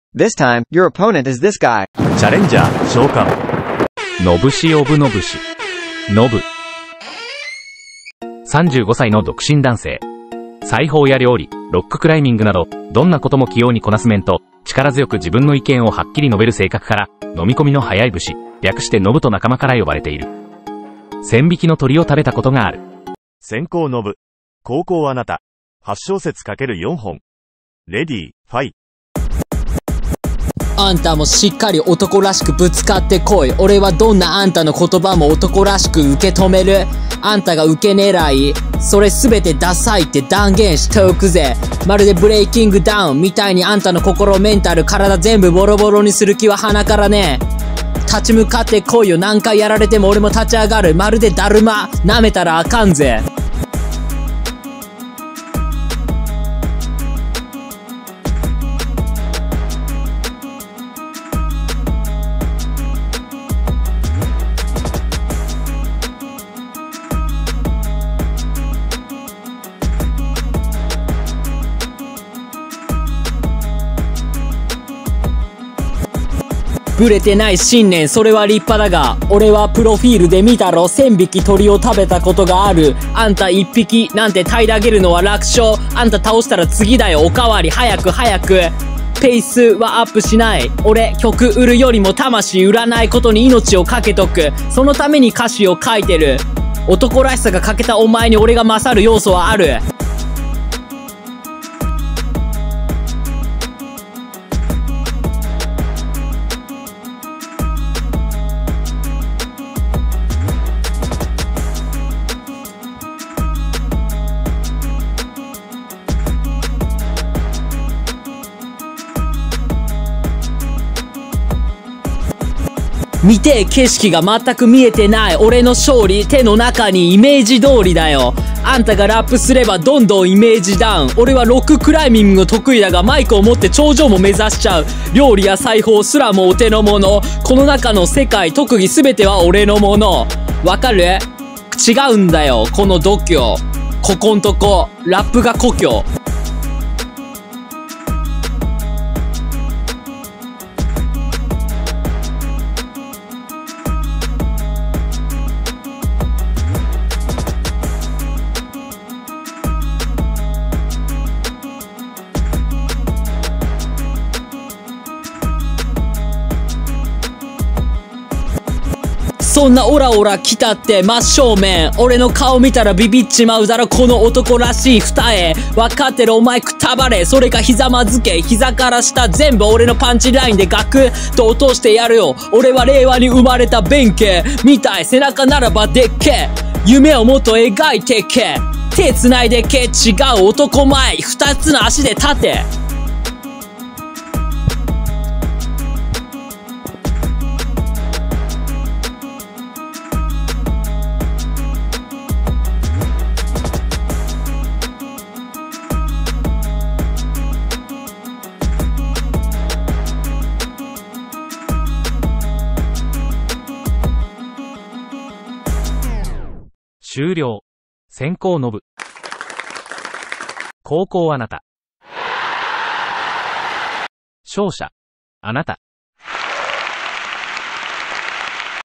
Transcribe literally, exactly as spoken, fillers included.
This time, your opponent is this guy. チャレンジャー召喚。 のぶしおぶのぶし。のぶ。さんじゅうごさいの独身男性。裁縫や料理、ロッククライミングなど、どんなことも器用にこなす面と、力強く自分の意見をはっきり述べる性格から、飲み込みの早い武士、略してのぶと仲間から呼ばれている。千匹の鳥を食べたことがある。 先行のぶ。高校あなた。はち小節 ×よん 本。レディー、ファイ。 あんたもしっかり男らしくぶつかってこい。俺はどんなあんたの言葉も男らしく受け止める。あんたが受け狙い、それすべてダサいって断言しておくぜ。まるでブレイキングダウンみたいにあんたの心、メンタル、体全部ボロボロにする気は鼻からね。立ち向かってこいよ。何回やられても俺も立ち上がる。まるでだるま、舐めたらあかんぜ。ぶれてない信念、それは立派だが、俺はプロフィールで見たろ。千匹鳥を食べたことがある。あんた一匹なんて平らげるのは楽勝。あんた倒したら次だよ、おかわり。早く早く。ペースはアップしない。俺曲売るよりも魂売らないことに命をかけとく。そのために歌詞を書いてる。男らしさが欠けたお前に俺が勝る要素はある。見てえ景色が全く見えてない。俺の勝利、手の中にイメージ通りだよ。あんたがラップすればどんどんイメージダウン。俺はロッククライミングが得意だが、マイクを持って頂上も目指しちゃう。料理や裁縫すらもお手の物。この中の世界、特技すべては俺のもの。わかる？違うんだよ、この度胸。ここんとこ、ラップが故郷。そんなオラオラ来たって真正面。俺の顔見たらビビっちまうだろ、この男らしい二重。分かってるお前くたばれ。それかひざまずけ。膝から下全部俺のパンチラインでガクッと落としてやるよ。俺は令和に生まれた弁慶みたい。背中ならばでっけ。夢をもっと描いてけ。手繋いでけ。違う男前。二つの足で立て。 終了。先行のぶ。後攻あなた。勝者、あなた。